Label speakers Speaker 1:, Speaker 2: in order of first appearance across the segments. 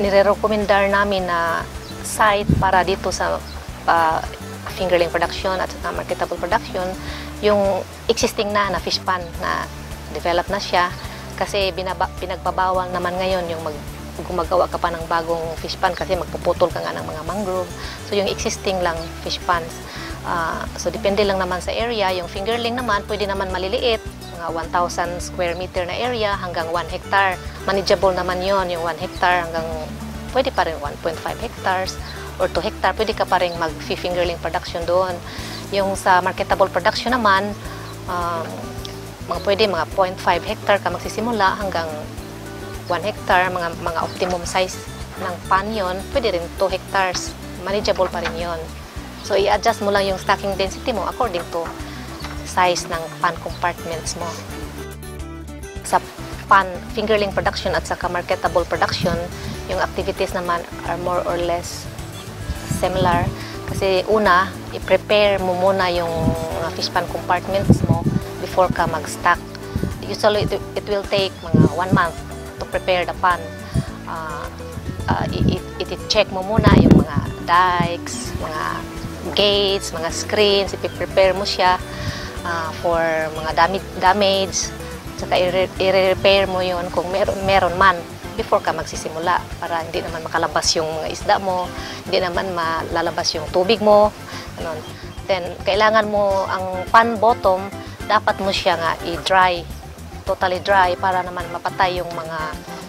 Speaker 1: nire-recommendar namin na site para dito sa fingerling production at marketable production, yung existing na fish pond na develop na siya, kasi pinagbabawal naman ngayon yung gumagawa ka pa ng bagong fish pond kasi magpuputol ka nga ng mga mangrove. So yung existing lang fish ponds. So depende lang naman sa area. Yung fingerling naman pwede naman maliliit, mga 1,000 square meter na area hanggang 1 hectare. Manageable naman yon, yung 1 hectare hanggang pwede pa rin 1.5 hectares or 2 hectare, pwede ka pa rin mag-fingerling production doon. Yung sa marketable production naman, pwede mga 0.5 hectare ka magsisimula hanggang 1 hectare, mga optimum size ng pan yon, pwede rin 2 hectares, manageable pa rin yon. So i-adjust mo lang yung stocking density mo according to size ng pan compartments mo. Sa pan fingerling production at saka marketable production, yung activities naman are more or less similar. Kasi una, i-prepare mo muna yung fish pan compartments mo before ka mag-stock. Usually, it will take mga 1 month to prepare the pan. I-check mo muna yung mga dikes, mga gates, mga screens, i-prepare mo siya for mga damage. Saka i-repair mo yun kung meron man before ka magsisimula para hindi naman makalabas yung mga isda mo, hindi naman malalabas yung tubig mo. Ganun. Then, kailangan mo ang pan bottom, dapat mo siya nga i-dry, totally dry, para naman mapatay yung mga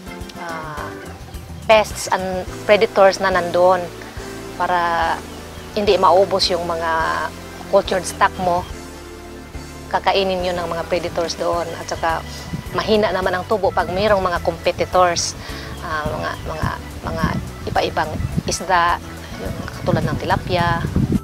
Speaker 1: pests and predators na nandoon, para hindi maubos yung mga cultured stock mo. Kakainin yun ng mga predators doon, at saka mahina naman ang tubo pag mayroong mga competitors, mga iba-ibang isda, yung katulad ng tilapia.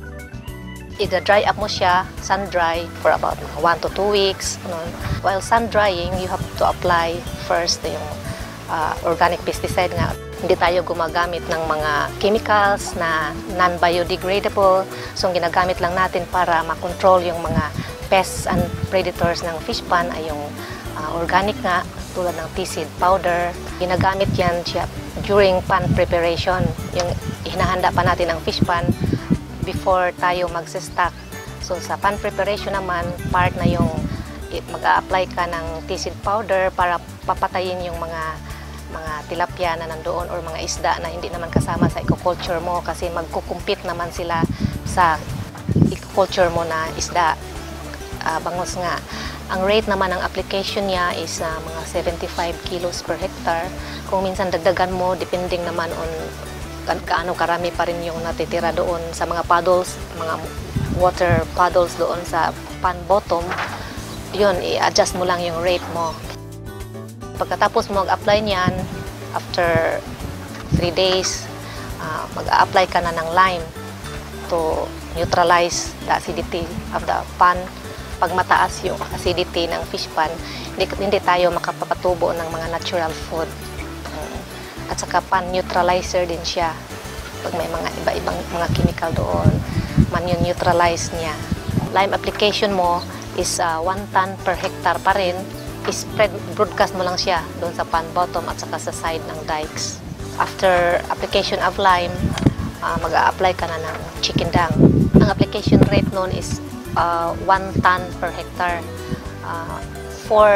Speaker 1: I-dry up mo siya, sun-dry for about 1 to 2 weeks. While sun-drying, you have to apply first yung organic pesticide nga. Hindi tayo gumagamit ng mga chemicals na non-biodegradable. So, ang ginagamit lang natin para makontrol yung mga pests and predators ng fish pond ay yung organic nga, tulad ng tea seed powder. Ginagamit yan siya during pan preparation. Yung hinahanda pa natin ang fish pond before tayo magsistock. So sa pan preparation naman, part na yung mag-a-apply ka ng tea seed powder para papatayin yung mga tilapia na nandoon or mga isda na hindi naman kasama sa eco-culture mo, kasi magkukumpit naman sila sa eco-culture mo na isda. Bangos nga. Ang rate naman ng application niya is mga 75 kilos per hectare. Kung minsan dagdagan mo, depending naman on gaano karami pa rin yung natitira doon sa mga puddles, mga water puddles doon sa pan bottom, yun, i-adjust mo lang yung rate mo. Pagkatapos mo mag-apply niyan, after 3 days, mag-a-apply ka na ng lime to neutralize the acidity of the pan. Pag mataas yung acidity ng fish pan, hindi tayo makapapatubo ng mga natural food. At saka pan neutralizer din siya. Pag may mga iba-ibang mga chemical doon, man yung neutralize niya. Lime application mo is 1 ton per hectare pa rin. I-spread, broadcast mo lang siya doon sa pan bottom at saka sa side ng dikes. After application of lime, mag-a-apply ka na ng chicken dung. Ang application rate noon is 1 ton per hectare. For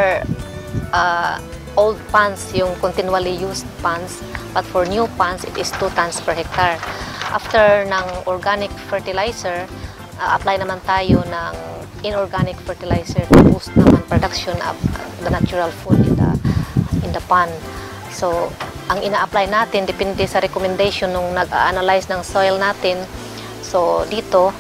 Speaker 1: old ponds, yung continually used ponds, but for new ponds, it is 2 tons per hectare. After ng organic fertilizer, apply naman tayo ng inorganic fertilizer to boost naman production of the natural food in the pond. So, ang ina-apply natin, depende sa recommendation nung nag-analyze ng soil natin. So, dito,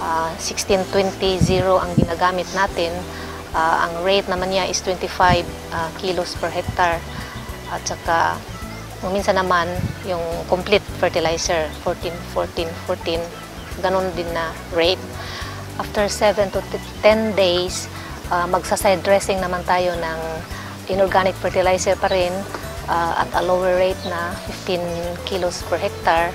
Speaker 1: 16-20-0 ang ginagamit natin. Ang rate naman niya is 25 kilos per hectare. At saka, minsan naman, yung complete fertilizer, 14-14-14, ganun din na rate. After 7 to 10 days, magsa-side dressing naman tayo ng inorganic fertilizer pa rin at a lower rate na 15 kilos per hectare.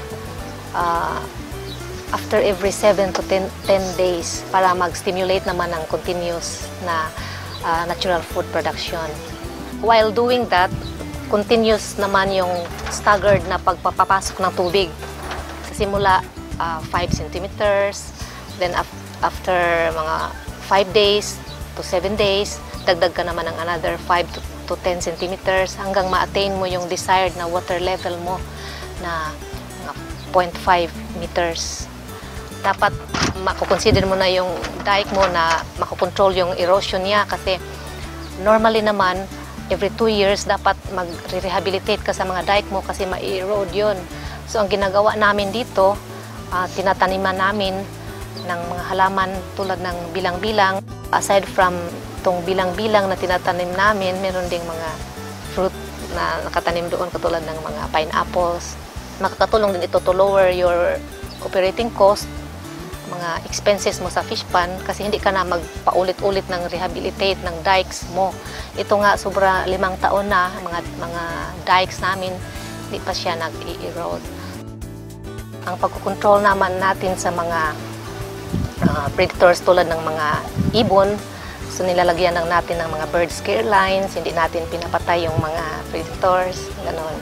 Speaker 1: After every 7 to 10 days para mag-stimulate naman ng continuous na natural food production. While doing that, continuous naman yung staggered na pagpapasok ng tubig. Sa simula, 5 centimeters, then after mga 5 days to 7 days, dagdag ka naman ng another 5 to 10 centimeters hanggang ma-attain mo yung desired na water level mo na 0.5 meters. Dapat makukonsider mo na yung dike mo na makukontrol yung erosion niya kasi normally naman every 2 years dapat mag-rehabilitate ka sa mga dike mo kasi ma-erode yun. So ang ginagawa namin dito, tinataniman namin ng mga halaman tulad ng bilang-bilang. Aside from tong bilang-bilang na tinatanim namin, meron ding mga fruit na nakatanim doon katulad ng mga pineapples. Makakatulong din ito to lower your operating cost, mga expenses mo sa fish pond kasi hindi ka na magpaulit-ulit ng rehabilitate ng dikes mo. Ito nga sobra 5 taon na mga dikes namin, hindi pa siya nag-erode. Ang pagkocontrol naman natin sa mga predators tulad ng mga ibon, so nilalagyan lang natin ng mga bird scare lines, hindi natin pinapatay yung mga predators, gano'n.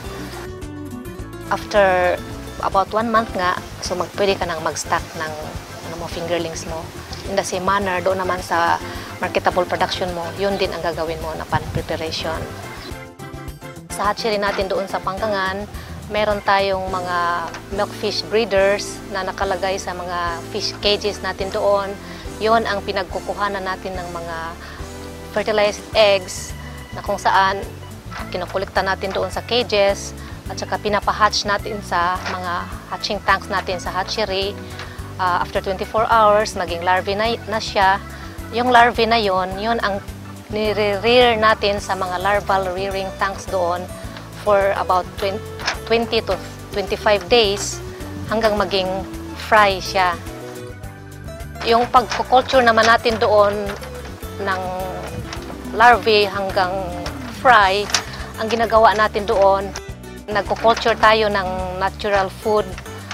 Speaker 1: After about 1 month nga, so pwede ka nang mag-stock ng fingerlings mo. In the same manner, doon naman sa marketable production mo, yun din ang gagawin mo na pan preparation. Sa hatchery natin doon sa Pangkangan, meron tayong mga milkfish breeders na nakalagay sa mga fish cages natin doon. Yun ang pinagkukuhanan natin ng mga fertilized eggs na kung saan kinukulikta natin doon sa cages at saka pinapahatch natin sa mga hatching tanks natin sa hatchery. After 24 hours, maging larvae na siya. Yung larvae na yun ang nire-rear natin sa mga larval rearing tanks doon for about 20 to 25 days hanggang maging fry siya. Yung pagkukulture naman natin doon ng larvae hanggang fry, ang ginagawa natin doon, nagkukulture tayo ng natural food,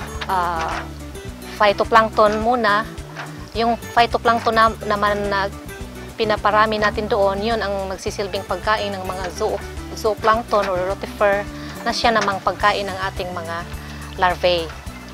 Speaker 1: phytoplankton muna. Yung phytoplankton naman na pinaparami natin doon, yun ang magsisilbing pagkain ng mga zooplankton or rotifer na siya namang pagkain ng ating mga larvae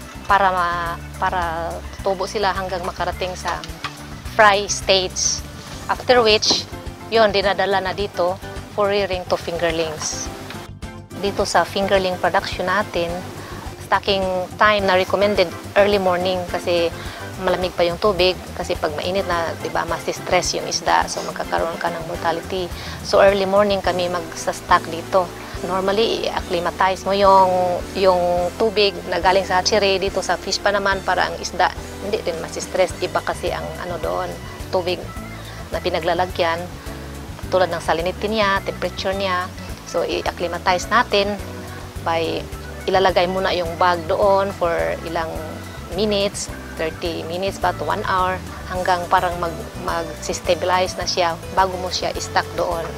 Speaker 1: para tutubo sila hanggang makarating sa fry stage. After which, yun, dinadala na dito for rearing to fingerlings. Dito sa fingerling production natin, stocking time na recommended early morning kasi malamig pa yung tubig kasi pag mainit na, 'di ba, mas-stress yung isda, so magkakaroon ka ng mortality. So early morning kami magsa-stock dito. Normally, i-acclimatize mo yung tubig na galing sa hatchery dito sa fish pa naman para ang isda hindi din mas-stress. Iba kasi ang doon, tubig na pinaglalagyan tulad ng salinity niya, temperature niya. So i-acclimatize natin by ilalagay muna yung bag doon for ilang minutes, 30 minutes ba to 1 hour, hanggang parang mag-stabilize na siya bago mo siya i-stock doon.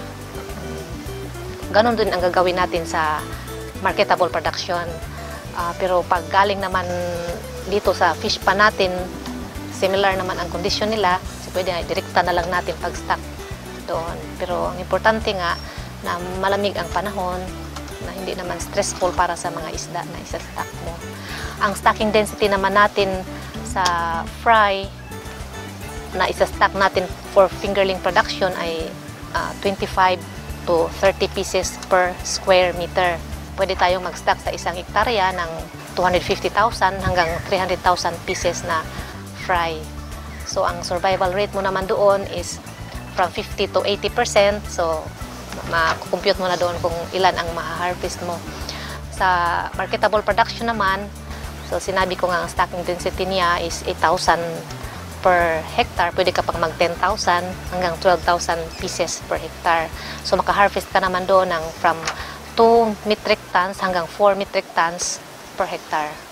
Speaker 1: Ganon din ang gagawin natin sa marketable production. Pero pag galing naman dito sa fish pa natin, similar naman ang condition nila, so pwede direkta na lang natin pag-stock doon. Pero ang importante nga na malamig ang panahon, na hindi naman stressful para sa mga isda na isa-stock mo. Ang stocking density naman natin sa fry na isa-stock natin for fingerling production ay 25 to 30 pieces per square meter. Pwede tayong mag-stock sa 1 hektarya ng 250,000 hanggang 300,000 pieces na fry. So ang survival rate mo naman doon is from 50 to 80%. So ma-compute mo na doon kung ilan ang ma-harvest mo. Sa marketable production naman, so sinabi ko nga ang stocking density niya is 8,000 per hectare. Pwede ka pang mag 10,000 hanggang 12,000 pieces per hectare. So maka-harvest ka naman doon ng from 2 metric tons hanggang 4 metric tons per hectare.